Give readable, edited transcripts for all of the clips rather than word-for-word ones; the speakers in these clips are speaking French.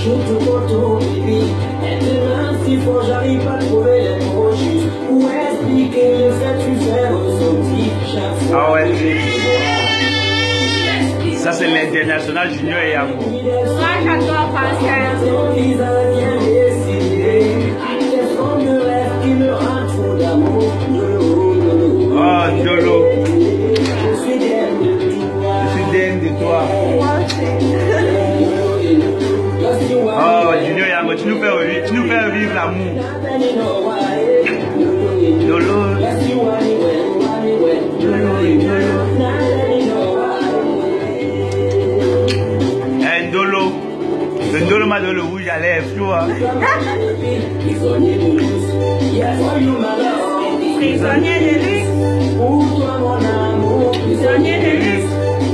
J'arrive pas à trouver les mots justes pour expliquer le fait que tu fais ressentir chaque fois. Ah ouais. Ça c'est l'international junior EYANGO. Moi j'adore Pascal. Oh Ndolo. Je suis DM de toi. Moi aussi. Oh Junior EYANGO, tu nous fais vivre l'amour. Ndolo. Ndolo. Le Ndolo m'a donné le rouge à lèvres, tu vois. Prisonnier de luxe. Prisonnier de luxe.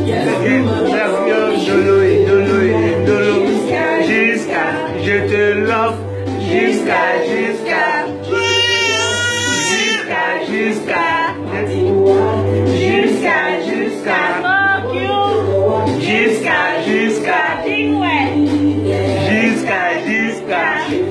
Ndolo. Jusqu'à, je te love. Jusqu'à. Jusqu'à.